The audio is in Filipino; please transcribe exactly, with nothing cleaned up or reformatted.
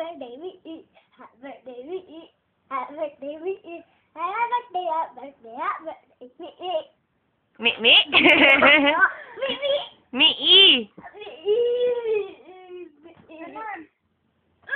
birthday, we eat. Happy birthday, we eat. Happy birthday, we eat. Happy birthday, happy birthday, happy birthday, we eat. Mi, mi? We eat.